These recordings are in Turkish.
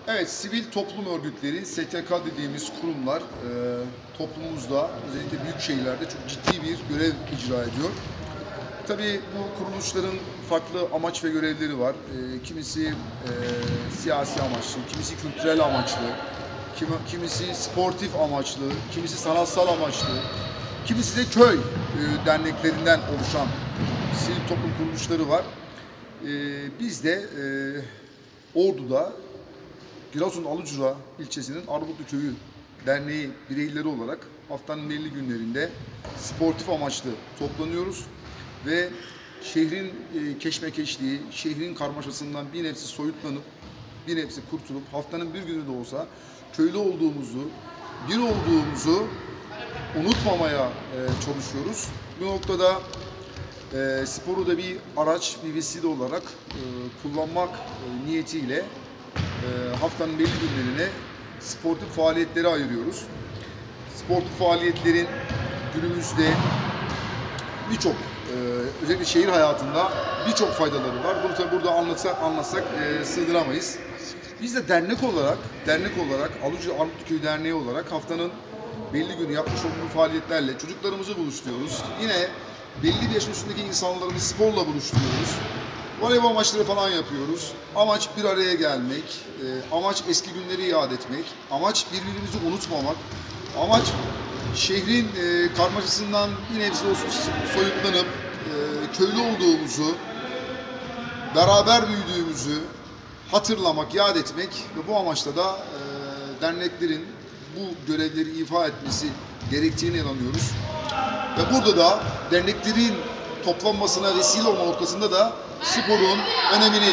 Evet, sivil toplum örgütleri, STK dediğimiz kurumlar toplumumuzda, özellikle büyük şehirlerde çok ciddi bir görev icra ediyor. Tabii bu kuruluşların farklı amaç ve görevleri var. Kimisi siyasi amaçlı, kimisi kültürel amaçlı, kimisi sportif amaçlı, kimisi sanatsal amaçlı, kimisi de köy derneklerinden oluşan sivil toplum kuruluşları var. Biz de Ordu'da Giresun Alucra ilçesinin Armutlu Köyü Derneği bireyleri olarak haftanın belli günlerinde sportif amaçlı toplanıyoruz ve şehrin keşmekeşliği, şehrin karmaşasından bir nebze soyutlanıp, bir nebze kurtulup haftanın bir günü de olsa köylü olduğumuzu, bir olduğumuzu unutmamaya çalışıyoruz. Bu noktada sporu da bir araç, bir vesile olarak kullanmak niyetiyle haftanın belli günlerine sportif faaliyetlere ayırıyoruz. Sportif faaliyetlerin günümüzde birçok, özellikle şehir hayatında birçok faydaları var. Bunu tabi burada anlatsak sığdıramayız. Biz de dernek olarak Alucra Armutlu Köyü Derneği olarak haftanın belli günü yapmış olduğumuz faaliyetlerle çocuklarımızı buluşturuyoruz. Yine belli bir yaşın üstündeki insanlarımızı sporla buluşturuyoruz. Voleybol maçları falan yapıyoruz. Amaç bir araya gelmek, amaç eski günleri iade etmek, amaç birbirimizi unutmamak, amaç şehrin karmaşasından bir nebze olsun soyutlanıp köylü olduğumuzu, beraber büyüdüğümüzü hatırlamak, yad etmek ve bu amaçla da derneklerin bu görevleri ifa etmesi gerektiğine inanıyoruz. Ve burada da derneklerin toplanmasına vesile olma noktasında da sporun önemini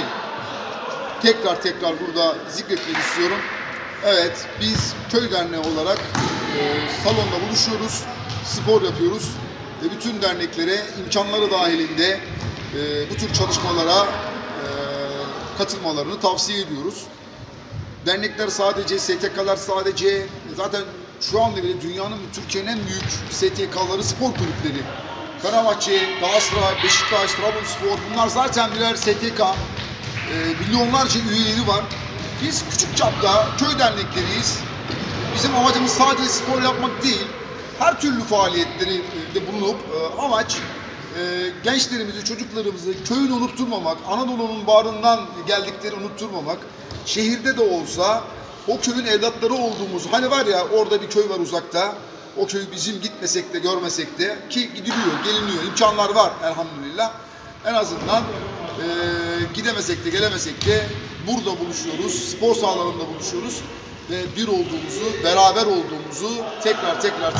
tekrar burada zikretmek istiyorum. Evet, biz köy derneği olarak salonda buluşuyoruz, spor yapıyoruz ve bütün derneklere imkanları dahilinde bu tür çalışmalara katılmalarını tavsiye ediyoruz. Dernekler sadece, STK'lar sadece, zaten şu anda bile dünyanın ve Türkiye'nin en büyük STK'ları spor kulüpleri. Fenerbahçe, Galatasaray, Beşiktaş, Trabzonspor, bunlar zaten birer STK. Milyonlarca üyeleri var. Biz küçük çapta köy dernekleriyiz. Bizim amacımız sadece spor yapmak değil, her türlü faaliyetleri de bulunup amaç gençlerimizi, çocuklarımızı köyünü unutturmamak, Anadolu'nun bağrından geldikleri unutturmamak, şehirde de olsa o köyün evlatları olduğumuzu, hani var ya orada bir köy var uzakta, o köy bizim gitmesek de görmesek de ki gidiliyor, geliniyor, imkanlar var elhamdülillah. En azından gidemesek de gelemesek de burada buluşuyoruz, spor sahalarında buluşuyoruz ve bir olduğumuzu, beraber olduğumuzu tekrar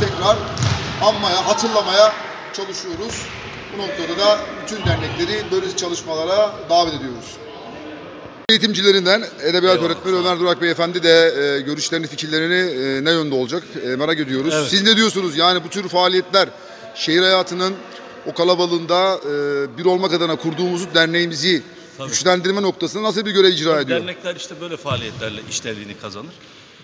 anmaya, hatırlamaya çalışıyoruz. Bu noktada da bütün dernekleri böyle çalışmalara davet ediyoruz. Eğitimcilerinden Edebiyat Öğretmeni Ömer Durak Beyefendi de görüşlerini, fikirlerini ne yönde olacak merak ediyoruz. Evet. Siz ne diyorsunuz? Yani bu tür faaliyetler şehir hayatının o kalabalığında bir olmak adına kurduğumuz derneğimizi güçlendirme noktasında nasıl bir görev icra ediyor? Dernekler işte böyle faaliyetlerle işlevliğini kazanır.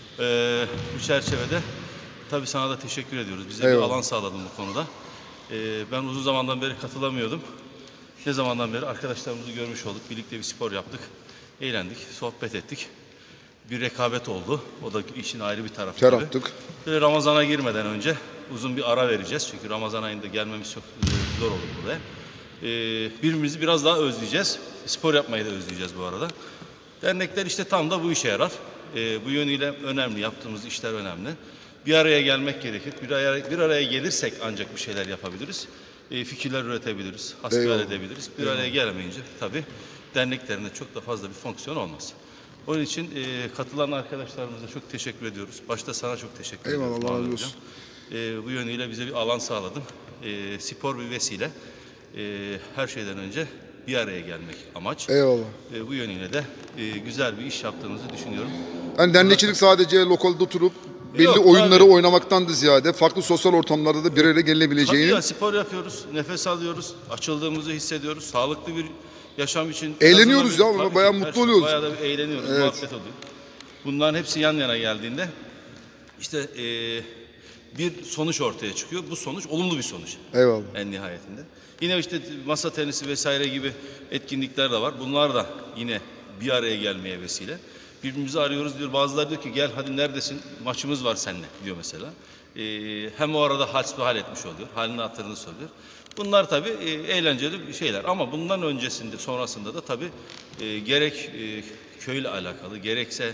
Bu çerçevede tabii sana da teşekkür ediyoruz. Bize bir alan sağladın bu konuda. Ben uzun zamandan beri katılamıyordum. Ne zamandan beri arkadaşlarımızı görmüş olduk. Birlikte bir spor yaptık. Eğlendik, sohbet ettik. Bir rekabet oldu. O da işin ayrı bir tarafı. Ter attık. Ramazan'a girmeden önce uzun bir ara vereceğiz. Çünkü Ramazan ayında gelmemiz çok zor olur buraya. Birbirimizi biraz daha özleyeceğiz. Spor yapmayı da özleyeceğiz bu arada. Dernekler işte tam da bu işe yarar. Bu yönüyle önemli, yaptığımız işler önemli. Bir araya gelmek gerekir. Bir araya gelirsek ancak bir şeyler yapabiliriz. Fikirler üretebiliriz, hasbihal edebiliriz. Bir araya gelemeyince tabii derneklerinde çok da fazla bir fonksiyon olmaz. Onun için katılan arkadaşlarımıza çok teşekkür ediyoruz. Başta sana çok teşekkür ediyoruz. Eyvallah, Allah razı olsun. Bu yönüyle bize bir alan sağladın. Spor bir vesile. Her şeyden önce bir araya gelmek amaç. Eyvallah. Bu yönüyle de güzel bir iş yaptığımızı düşünüyorum. Yani dernekçilik sadece lokalde oturup belli oyunları oynamaktan da ziyade farklı sosyal ortamlarda da bir araya gelebileceğini. Tabii ya, spor yapıyoruz, nefes alıyoruz, açıldığımızı hissediyoruz. Sağlıklı bir yaşam için eğleniyoruz ya, bayağı mutlu oluyoruz. Bayağı da bir eğleniyoruz, muhabbet oluyor. Bunların hepsi yan yana geldiğinde işte bir sonuç ortaya çıkıyor. Bu sonuç olumlu bir sonuç. Eyvallah. En nihayetinde. Yine işte masa tenisi vesaire gibi etkinlikler de var. Bunlar da yine bir araya gelmeye vesile. Birbirimizi arıyoruz diyor. Bazıları diyor ki gel hadi neredesin? Maçımız var seninle diyor mesela. Hem o arada hasbihal etmiş oluyor. Halini hatırını soruyor. Bunlar tabii eğlenceli şeyler. Ama bundan öncesinde, sonrasında da tabii gerek köyle alakalı, gerekse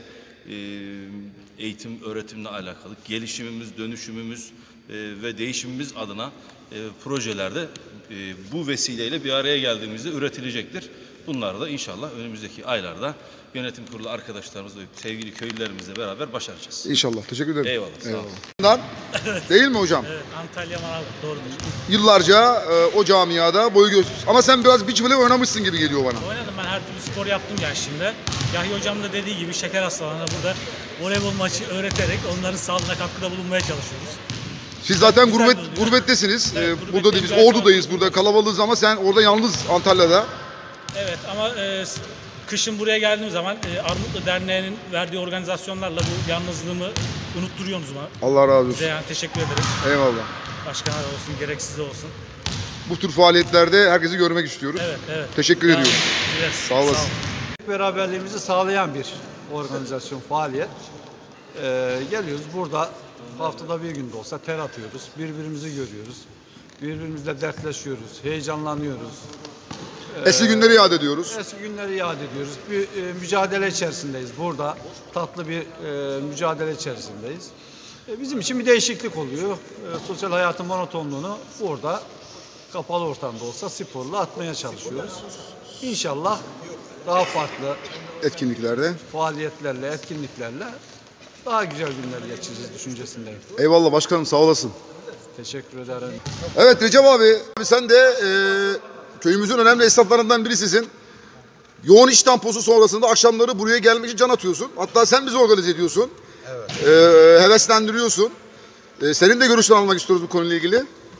eğitim, öğretimle alakalı gelişimimiz, dönüşümümüz ve değişimimiz adına projelerde bu vesileyle bir araya geldiğimizde üretilecektir. Bunları da inşallah önümüzdeki aylarda yönetim kurulu arkadaşlarımızla, sevgili köylülerimizle beraber başaracağız. İnşallah. Teşekkür ederim. Eyvallah. Sağ olun. Eyvallah. Değil mi hocam? Evet, Antalya Manavgat doğrudur. Yıllarca o camiada boyu göz. Ama sen biraz beach volley oynamışsın gibi geliyor bana. Oynadım, ben her türlü spor yaptım gençliğimde. Yahya hocam da dediği gibi şeker hastalarına burada voleybol maçı öğreterek onların sağlığına katkıda bulunmaya çalışıyoruz. Siz zaten Güzel gurbettesiniz. Evet, Burada değil, biz gayet Ordu'dayız. Burada kalabalığız ama sen orada yalnız Antalya'da. Evet ama kışın buraya geldiğim zaman Armutlu Derneği'nin verdiği organizasyonlarla bu yalnızlığımı unutturuyorsunuz bana. Allah razı olsun. Size yani teşekkür ederiz. Eyvallah. Başkana olsun, gerek size olsun. Bu tür faaliyetlerde herkesi görmek istiyoruz. Evet. Teşekkür ediyorum. Dileriz. Sağ olasın. Beraberliğimizi sağlayan bir organizasyon, faaliyet. Geliyoruz burada haftada bir gün de olsa ter atıyoruz, birbirimizi görüyoruz, birbirimizle dertleşiyoruz, heyecanlanıyoruz. Eski günleri yad ediyoruz. Eski günleri yad ediyoruz. Bir mücadele içerisindeyiz burada, tatlı bir mücadele içerisindeyiz. Bizim için bir değişiklik oluyor. Sosyal hayatın monotonluğunu burada kapalı ortamda olsa sporla atmaya çalışıyoruz. İnşallah daha farklı Etkinliklerde. faaliyetlerle, etkinliklerle daha güzel günler geçireceğiz düşüncesindeyim. Eyvallah başkanım, sağ olasın. Teşekkür ederim. Evet Recep abi sen de köyümüzün önemli esnaflarından birisisin. Yoğun iş temposu sonrasında akşamları buraya gelmek için can atıyorsun. Hatta sen bizi organize ediyorsun. Evet. Heveslendiriyorsun. Senin de görüşlerini almak istiyoruz bu konuyla ilgili.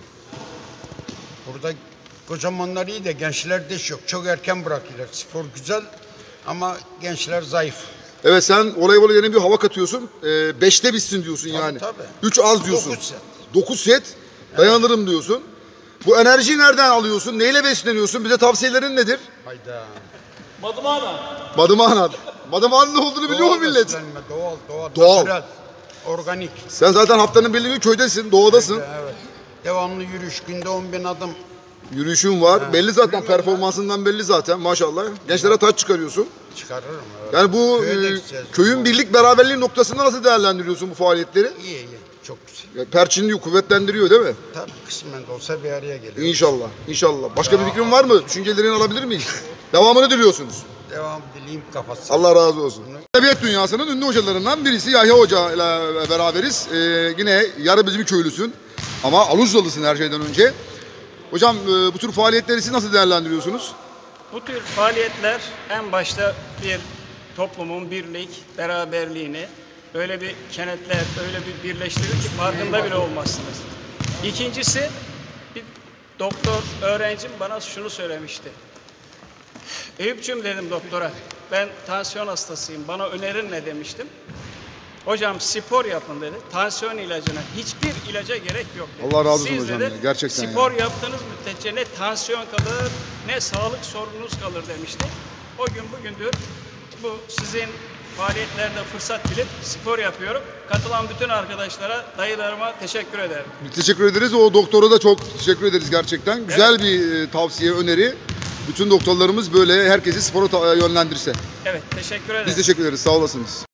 Burada kocamanlar iyi de gençlerde iş yok. Çok erken bırakıyorlar. Spor güzel ama gençler zayıf. Evet sen voleybola yeni bir hava katıyorsun. 5'te bitsin diyorsun yani. Tabii. 3 az diyorsun. 9 set. 9 set dayanırım diyorsun. Bu enerjiyi nereden alıyorsun? Neyle besleniyorsun? Bize tavsiyelerin nedir? Hayda. Badımağan. Badımağan'ın ne olduğunu biliyor mu millet? beslenme, Doğal. Doğal. Natural, organik. Sen zaten haftanın belli bir köydesin, doğadasın. Evet. Devamlı yürüyüş. Günde 10.000 adım. Yürüyüşün var. Belli zaten, performansından belli zaten maşallah. Gençlere taç çıkarıyorsun. Çıkarırım. Evet. Yani bu Köye de gideceğiz. köyün birlik beraberliği noktasında nasıl değerlendiriyorsun bu faaliyetleri? İyi. Çok güzel. Ya, perçinliyor, kuvvetlendiriyor değil mi? Tabii kısmen de olsa bir araya geliyor. İnşallah. Başka bir fikrin var mı? Düşüncelerini alabilir miyiz? Devamını diliyorsunuz. Devam dileyim kapatsın. Allah razı olsun. Edebiyat dünyasının ünlü hocalarından birisi Yahya Hoca ile beraberiz. Yine yarı bizim köylüsün ama Alucralısın her şeyden önce. Hocam bu tür faaliyetleri siz nasıl değerlendiriyorsunuz? Bu tür faaliyetler en başta bir toplumun birlik, beraberliğini öyle bir kenetler, öyle bir birleştirir ki farkında bile olmazsınız. İkincisi, bir doktor öğrencim bana şunu söylemişti. Eyüp'cüğüm dedim doktora, ben tansiyon hastasıyım, bana önerin ne demiştim. Hocam spor yapın dedi. Tansiyon ilacına, hiçbir ilaca gerek yok dedi. Allah razı olsun Siz hocam dedi, ya, gerçekten spor ya. yaptığınız müddetçe ne tansiyon kalır, ne sağlık sorununuz kalır demişti. O gün bugündür bu sizin faaliyetlerde fırsat bilip spor yapıyorum. Katılan bütün arkadaşlara, dayılarıma teşekkür ederim. Teşekkür ederiz. O doktora da çok teşekkür ederiz gerçekten. Güzel bir tavsiye, öneri. Bütün doktorlarımız böyle herkesi spora yönlendirse. Evet, teşekkür ederim. Biz teşekkür ederiz. Sağ olasınız.